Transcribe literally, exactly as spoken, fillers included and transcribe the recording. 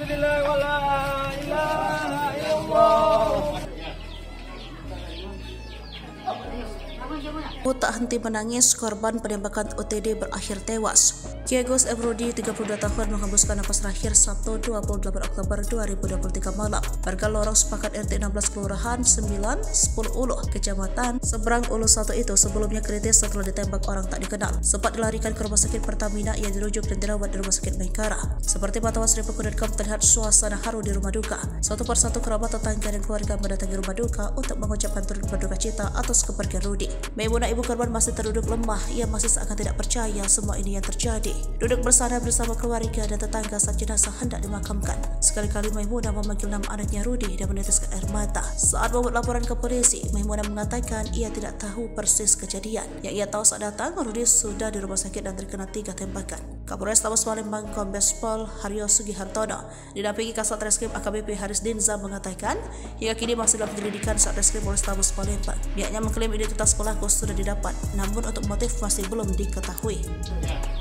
Tak henti menangis, korban penembakan O T D berakhir tewas. Kiagos Efrodi, tiga puluh dua tahun, menghembuskan nafas terakhir Sabtu dua puluh delapan Oktober dua ribu dua puluh tiga malam. Warga lorong sepakat R T enam belas Kelurahan sembilan, sepuluh Ulu, Kecamatan Seberang Ulu satu itu sebelumnya kritis setelah ditembak orang tak dikenal. Sempat dilarikan ke rumah sakit Pertamina, ia dirujuk dan dirawat di rumah sakit Maykara. Seperti pantauan Seribu titik com terlihat suasana haru di rumah duka. Satu persatu kerabat, tetangga dan keluarga mendatangi rumah duka untuk mengucapkan turut berduka cita atas kepergian Rudi. Maimunah, ibu korban, masih terduduk lemah. Ia masih seakan tidak percaya semua ini yang terjadi. Duduk bersama bersama keluarga dan tetangga saat jenazah hendak dimakamkan. Sekali-kali Maimunah memanggil nama anaknya Rudi dan meneteskan air mata. Saat membuat laporan ke polisi, Maimunah mengatakan ia tidak tahu persis kejadian. Yang ia tahu saat datang, Rudi sudah di rumah sakit dan terkena tiga tembakan. Kapolres Tabes Palembang Kombes Pol Haryo Sugihartono didampingi Kasat Reskrim A K B P Haris Dinza mengatakan hingga kini masih dalam penyelidikan Satreskrim Polres Tabes Palembang. Pihaknya mengklaim identitas pelaku sudah didapat, namun untuk motif masih belum diketahui.